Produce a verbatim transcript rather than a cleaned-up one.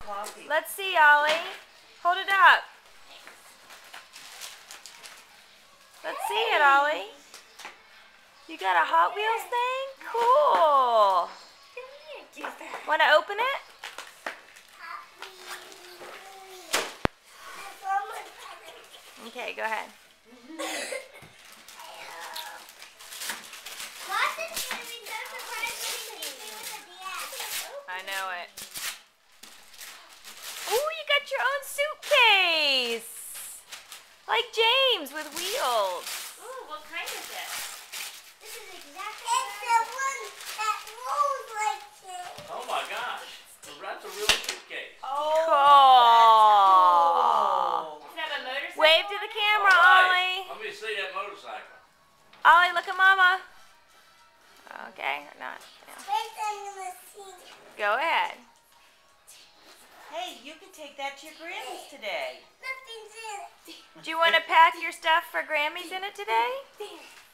coffee. Let's see, Ollie. Hold it up. Let's see it, Ollie. You got a Hot Wheels thing? Cool. Want to open it? Okay, go ahead. I know it. Ooh, you got your own suitcase. Like James with wheels. Ooh, what kind is it? This is exactly It's the one that rolls like this. Oh my gosh. That's a real suitcase. Oh, Cool. Does it have a motorcycle? Wave to the camera, Ollie. Let me see that motorcycle. Ollie, look at Mama. Okay, or not. Yeah. First I'm gonna see. Go ahead. hey, you can take that to your Grammys today. Nothing's in it. Do you want to pack your stuff for Grammys in it today?